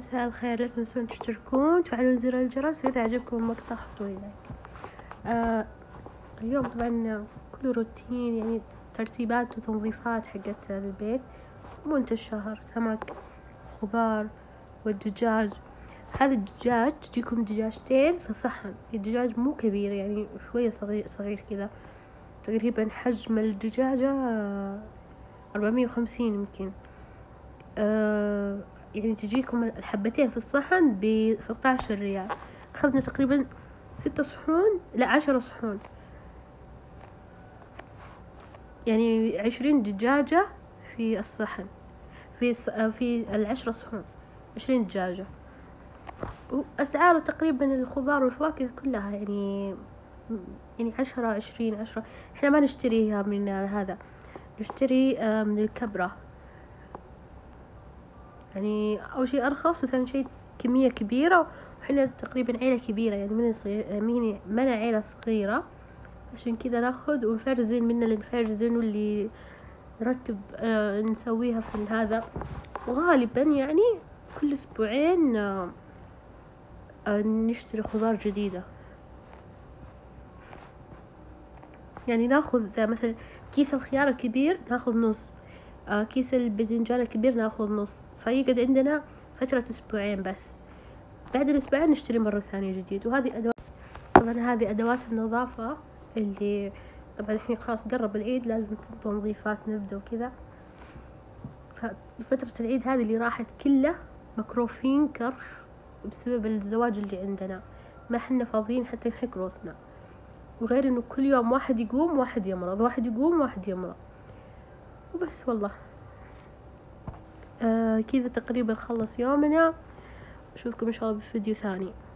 مساء الخير، لا تنسون تشتركون وتفعلون زر الجرس، وإذا عجبكم المقطع حطوا لي لايك. اليوم طبعا كله روتين، يعني ترتيبات وتنظيفات حقت البيت. منتج الشهر، سمك، خضار والدجاج. هذا الدجاج تجيكم دجاجتين في صحن. الدجاج مو كبير، يعني شوية صغير كذا، تقريبا حجم الدجاجة 450 يمكن. يعني تجيكم الحبتين في الصحن ب16 ريال. أخذنا تقريبا 6 صحون، لا 10 صحون، يعني 20 دجاجة في الصحن، في 10 صحون 20 دجاجة. وأسعار تقريبا الخضار والفواكه كلها يعني 10 20. احنا ما نشتريها من هذا، نشتري من الكبرة. يعني أول شيء أرخص، وثاني شيء كمية كبيرة، وحنا تقريبا عيلة كبيرة، يعني من عيلة صغيرة، عشان كذا ناخد ونفرزن، من اللي نفرزن واللي نرتب نسويها في هذا. وغالبا يعني كل أسبوعين نشتري خضار جديدة. يعني ناخذ مثلا كيس الخيار الكبير ناخذ نص، كيس الباذنجان الكبير ناخذ نص، فيقعد عندنا فترة أسبوعين بس. بعد الأسبوعين نشتري مرة ثانية جديد. وهذه أدوات، طبعا هذه أدوات النظافة اللي طبعا الحين خلاص قرب العيد، لازم تنظيفات نبدأ وكذا. ففترة العيد هذه اللي راحت كلها مكروفين كرف بسبب الزواج اللي عندنا، ما حنا فاضيين حتى نحك روسنا. وغير انه كل يوم واحد يقوم واحد يمرض، واحد يقوم واحد يمرض، وبس والله. كذا تقريبا خلص يومنا. اشوفكم ان شاء الله بفيديو ثاني.